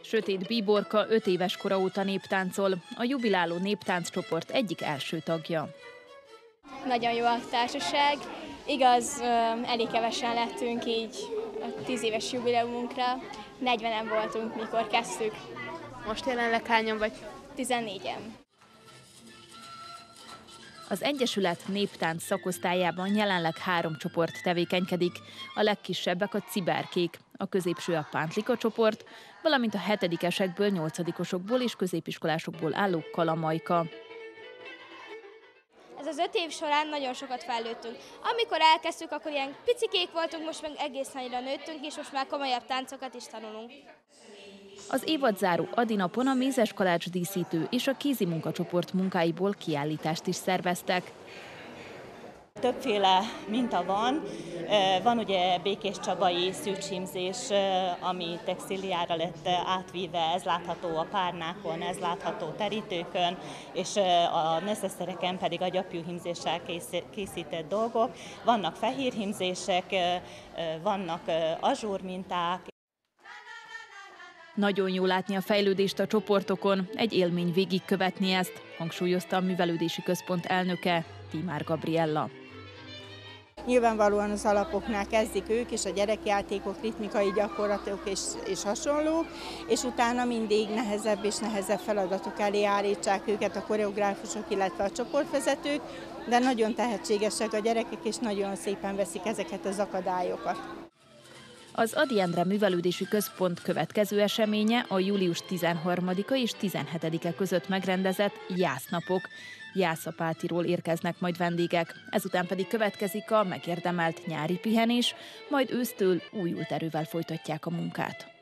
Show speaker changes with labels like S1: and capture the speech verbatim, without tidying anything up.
S1: Sötét Bíborka öt éves kora óta néptáncol, a jubiláló néptánccsoport egyik első tagja.
S2: Nagyon jó a társaság. Igaz, elég kevesen lettünk így a tíz éves jubileumunkra. negyvenen voltunk, mikor kezdtük.
S3: Most jelenleg hányan vagy?
S2: tizennégyen.
S1: Az Egyesület néptánc szakosztályában jelenleg három csoport tevékenykedik. A legkisebbek a ciberkék, a középső a pántlika csoport, valamint a hetedikesekből, nyolcadikosokból és középiskolásokból álló kalamajka.
S4: Ez az öt év során nagyon sokat fejlődtünk. Amikor elkezdtük, akkor ilyen picikék voltunk, most meg egész nagyra nőttünk, és most már komolyabb táncokat is tanulunk.
S1: Az évadzáró adinapon a mézes kalács díszítő és a kézi munkacsoport munkáiból kiállítást is szerveztek.
S5: Többféle minta van. Van ugye békéscsabai szűrcímzés, ami textíliára lett átvíve, ez látható a párnákon, ez látható terítőkön, és a neszesztereken pedig a gyapjúhímzéssel készített dolgok. Vannak fehérhímzések, vannak azsúrminták.
S1: Nagyon jó látni a fejlődést a csoportokon, egy élmény végigkövetni ezt, hangsúlyozta a Művelődési Központ elnöke, Tímár Gabriella.
S6: Nyilvánvalóan az alapoknál kezdik ők is, a gyerekjátékok, ritmikai gyakorlatok és, és hasonlók, és utána mindig nehezebb és nehezebb feladatok elé állítsák őket a koreográfusok, illetve a csoportvezetők, de nagyon tehetségesek a gyerekek, és nagyon szépen veszik ezeket az akadályokat.
S1: Az Ady Endre Művelődési Központ következő eseménye a július tizenharmadika és tizenhetedike között megrendezett jásznapok. Jászapátiról érkeznek majd vendégek, ezután pedig következik a megérdemelt nyári pihenés, majd ősztől újult erővel folytatják a munkát.